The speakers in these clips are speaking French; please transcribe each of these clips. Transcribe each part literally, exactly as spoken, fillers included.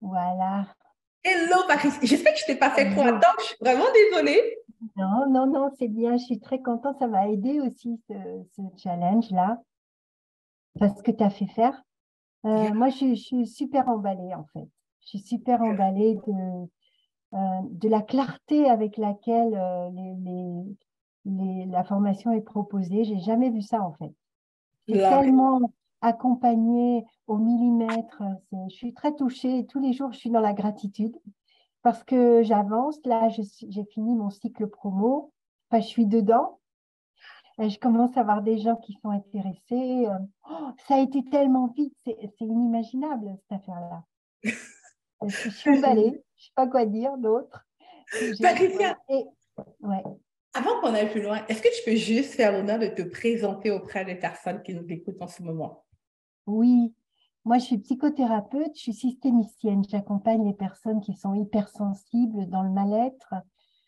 Voilà. Hello, Patricia. J'espère que je t'ai pas fait trop Hello. attendre. Je suis vraiment désolée. Non, non, non, c'est bien. Je suis très contente. Ça m'a aidé aussi, ce, ce challenge-là, parce que tu as fait faire. Yeah. Euh, moi, je, suis je suis super emballée, en fait. Je suis super emballée de, euh, de la clarté avec laquelle euh, les, les- les- la formation est proposée. J'ai jamais vu ça, en fait. C'est Love it. tellement accompagné au millimètre. C'est- Je suis très touchée. Tous les jours, je suis dans la gratitude parce que j'avance. Là, je suis- j'ai fini mon cycle promo. Enfin, je suis dedans. Et je commence à voir des gens qui sont intéressés. Euh, oh, ça a été tellement vite. C'est c'est inimaginable, cette affaire-là. Je, suis je suis emballée. Je ne sais pas quoi dire d'autre. J'ai- Patricia, voilà. Et, ouais. avant qu'on aille plus loin, est-ce que tu peux juste faire l'honneur de te présenter auprès des personnes qui nous écoutent en ce moment? Oui, moi je suis psychothérapeute, je suis systémicienne. J'accompagne les personnes qui sont hypersensibles dans le mal-être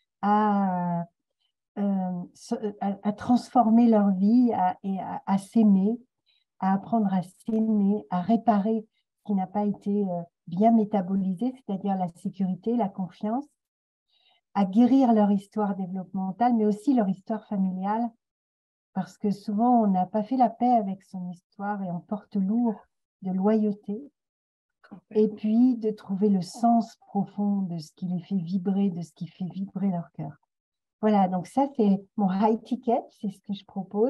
à, euh, se- à, à transformer leur vie à- et à, à s'aimer, à apprendre à s'aimer, à réparer ce qui n'a pas été euh, bien métabolisé, c'est-à-dire la sécurité, la confiance, à guérir leur histoire développementale, mais aussi leur histoire familiale, parce que souvent on n'a pas fait la paix avec son histoire et on porte lourd de loyauté. Et puis de trouver le sens profond de ce qui les fait vibrer, de ce qui fait vibrer leur cœur. Voilà, donc ça, c'est mon high ticket, c'est ce que je propose.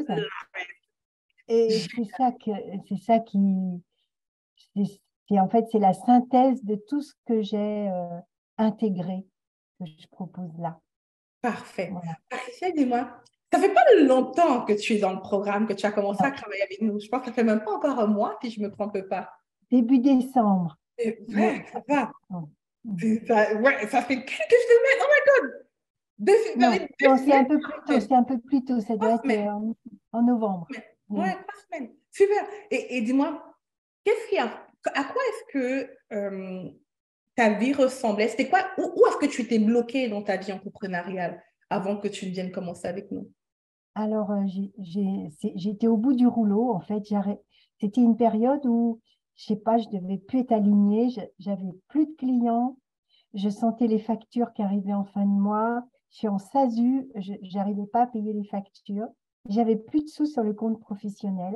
Et c'est ça que, c'est ça qui, c'est, c'est- en fait, c'est la synthèse de tout ce que j'ai euh, intégré, que je propose là. Parfait. Voilà. Patricia, dis-moi, ça fait pas longtemps que tu es dans le programme, que tu as commencé à Non, travailler avec nous. Je pense que ça fait même pas encore un mois, si je me trompe pas. début décembre. Et Mais, ouais, ça va. non, C'est ça, ouais, ça fait quelques semaines. Oh my God! Deux, ça non, fait deux non, c'est un semaines, peu trois plus tôt, semaines. c'est un peu plus tôt, ça doit Trois être euh, semaines. en, en novembre. semaines. Oui. Ouais, trois semaines. Super. Et, et dis-moi, qu'est-ce qui a, à quoi est-ce que euh, ta vie ressemblait? C'était quoi? Où, où est-ce que tu étais bloquée dans ta vie entrepreneuriale avant que tu ne viennes commencer avec nous? Alors, euh, j'ai- j'ai- c'est- j'étais au bout du rouleau, en fait. J'arrête- C'était une période où, je sais pas, je devais plus être alignée, je- j'avais plus de clients, je sentais les factures qui arrivaient en fin de mois, je suis en SASU, je n'arrivais pas à payer les factures, j'avais plus de sous sur le compte professionnel.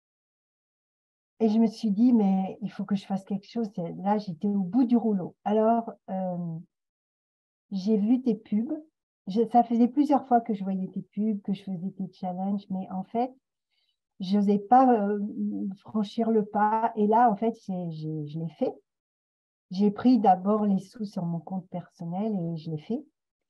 Et je me suis dit, mais il faut que je fasse quelque chose. Et là, j'étais au bout du rouleau. Alors, euh, j'ai vu tes pubs. Je- ça faisait plusieurs fois que je voyais tes pubs, que je faisais tes challenges, mais en fait, je n'osais pas euh, franchir le pas. Et là, en fait, j'ai, j'ai- je l'ai fait. J'ai pris d'abord les sous sur mon compte personnel et je l'ai fait.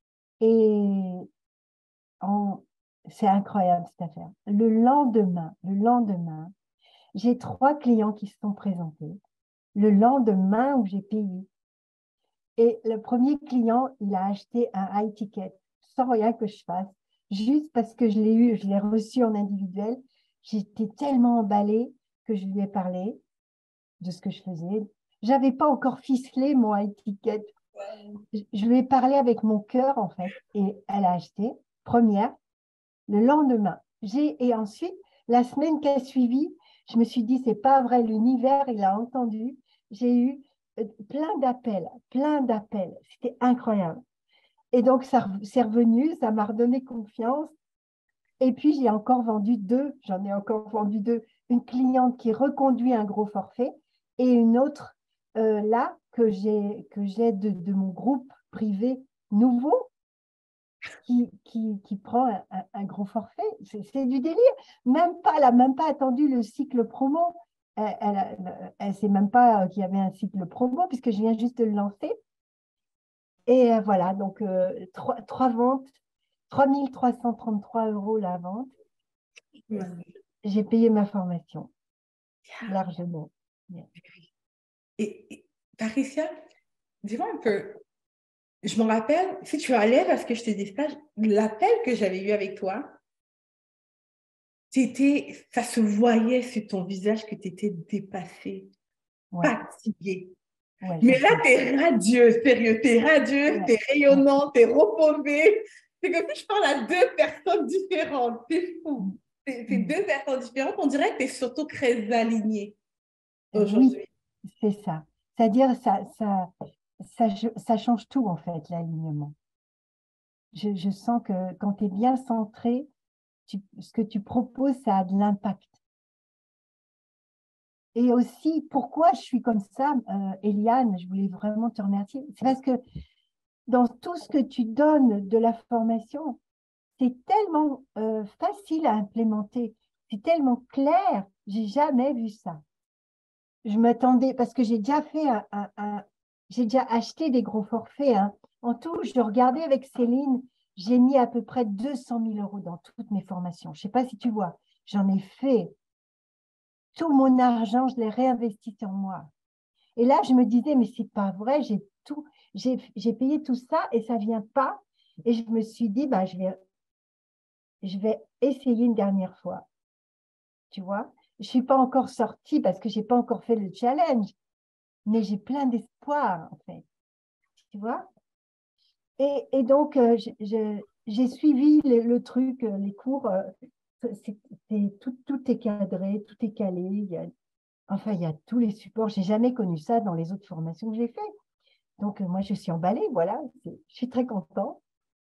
Et en- c'est incroyable cette affaire. Le lendemain, le lendemain, j'ai trois clients qui se sont présentés. Le lendemain où j'ai payé. Et le premier client, il a acheté un high ticket sans rien que je fasse, juste parce que je l'ai eu, je l'ai reçu en individuel. J'étais tellement emballée que je lui ai parlé de ce que je faisais. J'avais pas encore ficelé mon high ticket. Je je lui ai parlé avec mon cœur, en fait, et elle a acheté, première, le lendemain. J'ai, et ensuite, la semaine qui a suivi, je me suis dit, c'est pas vrai, l'univers, il a entendu. J'ai eu euh, plein d'appels, plein d'appels. C'était incroyable. Et donc, ça c'est revenu, ça m'a redonné confiance. Et puis, j'ai encore vendu deux, j'en ai encore vendu deux. Une cliente qui reconduit un gros forfait et une autre, euh, là, que j'ai que j'ai de, de mon groupe privé nouveau qui, qui, qui prend un, un- un gros forfait. C'est c'est du délire. Même pas, elle n'a même pas attendu le cycle promo. Elle elle, elle sait même pas qu'il y avait un cycle promo puisque je viens juste de le lancer. Et euh, voilà, donc euh, trois, trois ventes, trois mille trois cent trente-trois euros la vente. J'ai payé ma formation largement. Bien. Et, et Patricia, dis-moi un peu, je me rappelle, si tu allais parce que je t'ai dit ça, l'appel que j'avais eu avec toi, t'étais, ça se voyait sur ton visage que tu étais dépassée, Ouais, fatiguée. ouais, je Mais là, sais. tu es radieuse, sérieux, tu es radieuse, tu Ouais, es ouais. rayonnante, tu es reposée. C'est comme si je parle à deux personnes différentes. C'est fou. Mm, C'est c'est mm. deux personnes différentes. On dirait que tu es surtout très alignée Euh, Oui, aujourd'hui. c'est ça. C'est-à-dire, ça, ça, ça, ça change tout, en fait, l'alignement. Je, je sens que quand tu es bien centré, tu, ce que tu proposes, ça a de l'impact. Et aussi, pourquoi je suis comme ça, euh, Eliane, je voulais vraiment te remercier. C'est parce que dans tout ce que tu donnes de la formation, c'est tellement euh, facile à implémenter, c'est tellement clair, j'ai jamais vu ça. Je m'attendais, parce que j'ai déjà fait un, un, un j'ai déjà acheté des gros forfaits. Hein. En tout, je regardais avec Céline, j'ai mis à peu près deux cent mille euros dans toutes mes formations. Je ne sais pas si tu vois, j'en ai fait. Tout mon argent, je l'ai réinvesti sur moi. Et là, je me disais, mais c'est pas vrai, j'ai tout, j'ai, j'ai payé tout ça et ça vient pas. Et je me suis dit, bah, je vais, je vais essayer une dernière fois. Tu vois, je suis pas encore sortie parce que j'ai pas encore fait le challenge, mais j'ai plein d'espoir, en fait. Tu vois? Et, et donc, euh, je- je- j'ai suivi le, le truc, euh, les cours, euh, c'est, c'est- tout, tout est cadré, tout est calé. Il y a, enfin, il y a tous les supports. J'ai jamais connu ça dans les autres formations que j'ai faites. Donc, euh, moi, je suis emballée, voilà. C'est- Je suis très contente.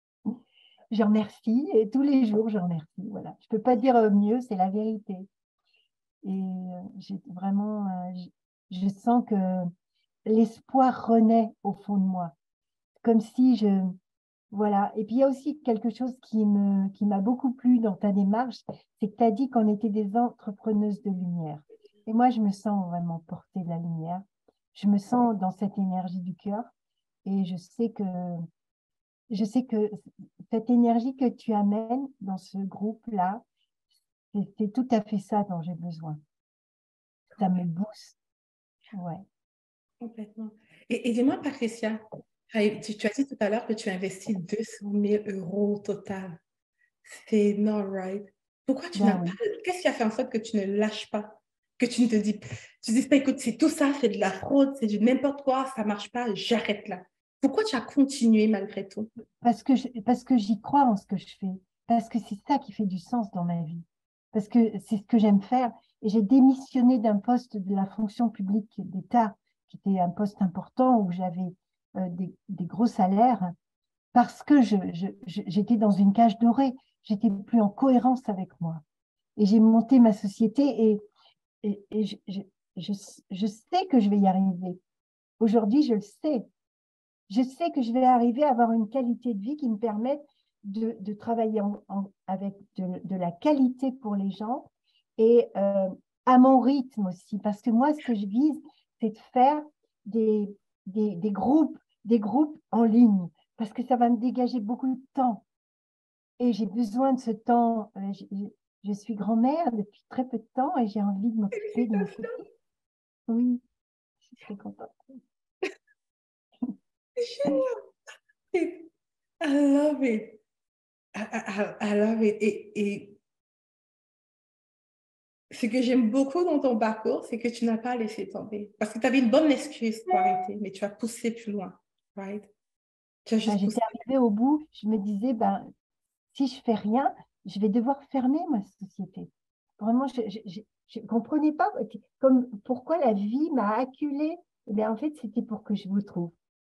Je remercie et tous les jours, je remercie. Voilà. Je peux pas dire euh, mieux, c'est la vérité. Et euh, j'ai vraiment, euh, je, je sens que l'espoir renaît au fond de moi, comme si je, voilà. Et puis il y a aussi quelque chose qui me, qui m'a beaucoup plu dans ta démarche, c'est que tu as dit qu'on était des entrepreneuses de lumière. Et moi, je me sens vraiment portée de la lumière. Je me sens dans cette énergie du cœur et je sais que, je sais que cette énergie que tu amènes dans ce groupe-là, c'est c'est tout à fait ça dont j'ai besoin. Ça me booste. Ouais. Complètement. Et, et dis-moi, Patricia, tu, tu as dit tout à l'heure que tu as investi deux cent mille euros au total. C'est énorme, right? Pourquoi tu n'as Ben pas... oui. Qu'est-ce qui a fait en sorte que tu ne lâches pas? Que tu ne te dis... Tu dis pas, écoute, c'est tout ça, c'est de la fraude, c'est du n'importe quoi, ça marche pas, j'arrête là. Pourquoi tu as continué malgré tout? Parce que je- parce que j'y crois en ce que je fais. Parce que c'est ça qui fait du sens dans ma vie. Parce que c'est ce que j'aime faire. Et j'ai démissionné d'un poste de la fonction publique d'État, qui était un poste important où j'avais euh, des, des gros salaires, parce que je, je- je- j'étais dans une cage dorée. J'étais plus en cohérence avec moi. Et j'ai monté ma société et, et, et je, je, je, je sais que je vais y arriver. Aujourd'hui, je le sais. Je sais que je vais arriver à avoir une qualité de vie qui me permette de, de travailler en, en- avec de, de la qualité pour les gens et euh, à mon rythme aussi. Parce que moi, ce que je vise, c'est de faire des, des, des groupes, des groupes en ligne, parce que ça va me dégager beaucoup de temps. Et j'ai besoin de ce temps. Euh, je, je- je suis grand-mère depuis très peu de temps et j'ai envie de m'occuper de mes petits. Oui, je suis très contente. I love it. I, I- I love it. Et, et ce que j'aime beaucoup dans ton parcours, c'est que tu n'as pas laissé tomber. Parce que tu avais une bonne excuse pour arrêter, mais tu as poussé plus loin. Right? Tu as Ben, juste poussé. j'étais arrivée au bout, je me disais, ben, si je fais rien, je vais devoir fermer ma société. Vraiment, je ne comprenais pas comme, pourquoi la vie m'a acculée. Eh bien, en fait, c'était pour que je vous trouve.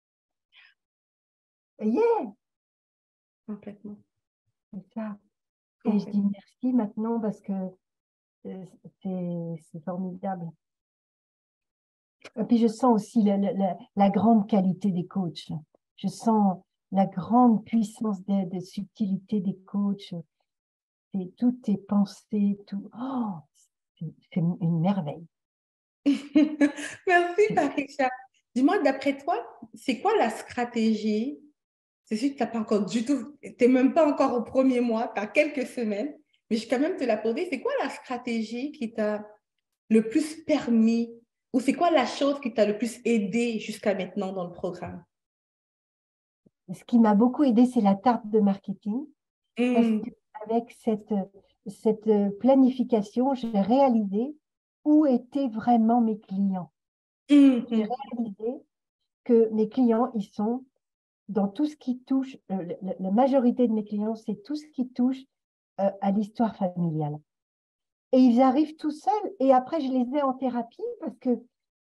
Yeah, Complètement. c'est ça. Et je dis Complètement. merci maintenant parce que euh, c'est c'est formidable. Et puis, je sens aussi la, la- la- la grande qualité des coachs. Je sens la grande puissance de, de subtilité des coachs. Et tout est pensé, tout. Oh, c'est c'est une merveille. Merci, Patricia. Dis-moi, d'après toi, c'est quoi la stratégie? C'est sûr que tu n'as pas encore du tout, tu n'es même pas encore au premier mois, tu as quelques semaines, mais je vais quand même te la poser. C'est quoi la stratégie qui t'a le plus permis, ou c'est quoi la chose qui t'a le plus aidé jusqu'à maintenant dans le programme? Ce qui m'a beaucoup aidé, c'est la tarte de marketing, parce Mm, qu'avec cette, cette planification, j'ai réalisé où étaient vraiment mes clients. mm, J'ai mm. réalisé que mes clients, ils sont dans tout ce qui touche, euh, la, la majorité de mes clients, c'est tout ce qui touche euh, à l'histoire familiale. Et ils arrivent tout seuls, et après, je les ai en thérapie, parce que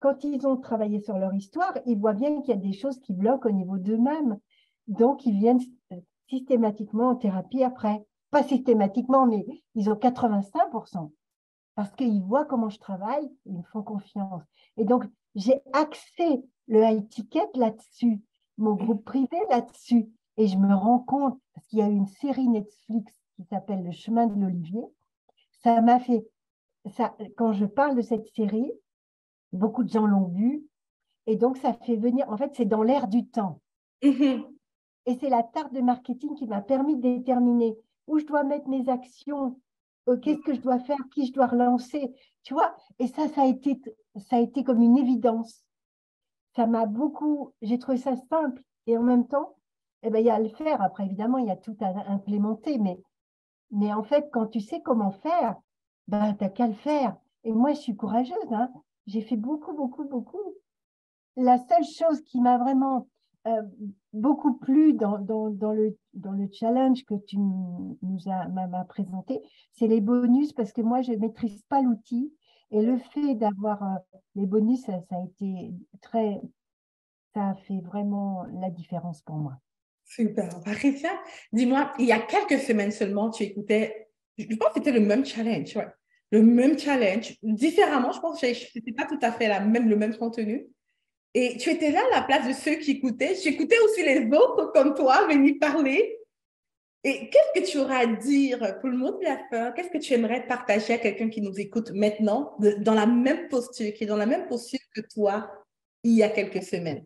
quand ils ont travaillé sur leur histoire, ils voient bien qu'il y a des choses qui bloquent au niveau d'eux-mêmes. Donc, ils viennent systématiquement en thérapie après. Pas systématiquement, mais ils ont quatre-vingt-cinq pour cent. Parce qu'ils voient comment je travaille, ils me font confiance. Et donc, j'ai axé le high ticket là-dessus, mon groupe privé là-dessus. Et je me rends compte, parce qu'il y a eu une série Netflix qui s'appelle Le chemin de l'Olivier, ça m'a fait, ça, quand je parle de cette série, beaucoup de gens l'ont vue, et donc ça fait venir, en fait, c'est dans l'air du temps. Mm-hmm. Et c'est la tarte de marketing qui m'a permis de déterminer où je dois mettre mes actions, euh, qu'est-ce que je dois faire, qui je dois relancer, tu vois. Et ça, ça a été, ça a été comme une évidence. Ça m'a beaucoup, j'ai trouvé ça simple. Et en même temps, eh ben, il y a à le faire. Après, évidemment, il y a tout à implémenter. Mais, mais en fait, quand tu sais comment faire, ben, tu n'as qu'à le faire. Et moi, je suis courageuse. Hein. J'ai fait beaucoup, beaucoup, beaucoup. La seule chose qui m'a vraiment euh, beaucoup plu dans, dans, dans, le, dans le challenge que tu nous as m'as présenté, c'est les bonus, parce que moi, je ne maîtrise pas l'outil. Et le fait d'avoir euh, les bonus, ça, ça a été très, ça a fait vraiment la différence pour moi. Super. Patricia, dis-moi, il y a quelques semaines seulement, tu écoutais, je pense que c'était le même challenge, ouais. Le même challenge, différemment, je pense que ce n'était pas tout à fait la même, le même contenu. Et tu étais là à la place de ceux qui écoutaient. J'écoutais aussi les autres comme toi venir parler. Et qu'est-ce que tu auras à dire pour le mot de la fin? Qu'est-ce que tu aimerais partager à quelqu'un qui nous écoute maintenant, de, dans la même posture, qui est dans la même posture que toi il y a quelques semaines?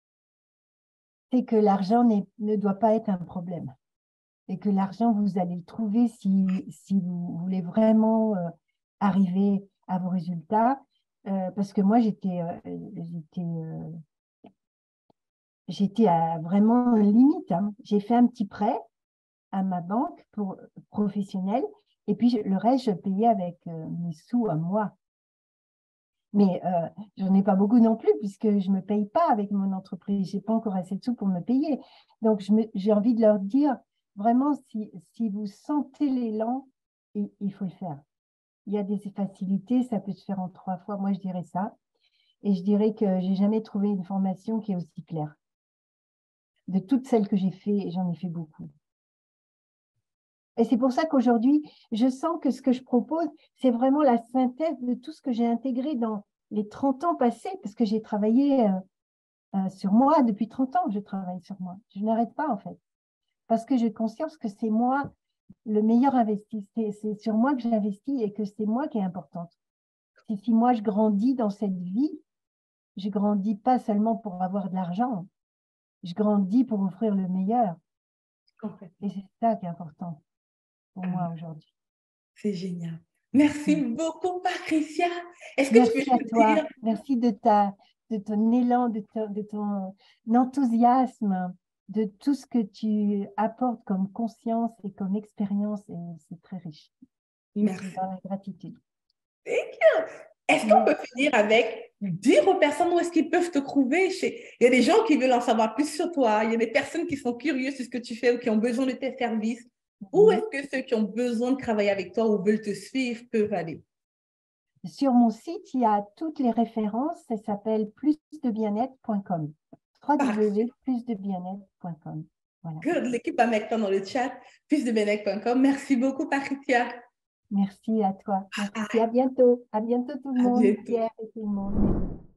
C'est que l'argent ne doit pas être un problème. Et que l'argent, vous allez le trouver si, si vous voulez vraiment euh, arriver à vos résultats. Euh, parce que moi, j'étais euh, j'étais euh, j'étais à vraiment limite. Hein. J'ai fait un petit prêt à ma banque pour professionnelle et puis je, le reste, je payais avec euh, mes sous à moi. Mais euh, je n'en ai pas beaucoup non plus puisque je ne me paye pas avec mon entreprise. Je n'ai pas encore assez de sous pour me payer. Donc, j'ai envie de leur dire, vraiment, si, si vous sentez l'élan, il, il faut le faire. Il y a des facilités, ça peut se faire en trois fois. Moi, je dirais ça. Et je dirais que je n'ai jamais trouvé une formation qui est aussi claire. De toutes celles que j'ai fait, j'en ai fait beaucoup. Et c'est pour ça qu'aujourd'hui, je sens que ce que je propose, c'est vraiment la synthèse de tout ce que j'ai intégré dans les trente ans passés, parce que j'ai travaillé euh, euh, sur moi depuis trente ans, je travaille sur moi. Je n'arrête pas, en fait, parce que j'ai conscience que c'est moi le meilleur investi. C'est sur moi que j'investis et que c'est moi qui est importante. Si, si moi, je grandis dans cette vie, je grandis pas seulement pour avoir de l'argent, je grandis pour offrir le meilleur. Et c'est ça qui est important pour ah, moi aujourd'hui. C'est génial. Merci mmh. beaucoup, Patricia. Est-ce que Merci tu peux à toi. Dire... Merci de, ta, de ton élan, de, ta, de ton enthousiasme, de tout ce que tu apportes comme conscience et comme expérience. Et c'est très riche. Merci. Dans la gratitude. Thank you. Est-ce qu'on peut finir avec dire aux personnes où est-ce qu'ils peuvent te trouver? Il y a des gens qui veulent en savoir plus sur toi. Il y a des personnes qui sont curieuses sur ce que tu fais ou qui ont besoin de tes services. Où est-ce que ceux qui ont besoin de travailler avec toi ou veulent te suivre peuvent aller? Sur mon site, il y a toutes les références. Ça s'appelle plus de bien-être point com. w w w point plus de bien-être point com. Voilà. Good. L'équipe va mettre dans le chat plus de bien-être point com. Merci beaucoup, Patricia. Merci à toi. Merci. À bientôt. À bientôt tout le monde. À bientôt. Pierre et tout le monde.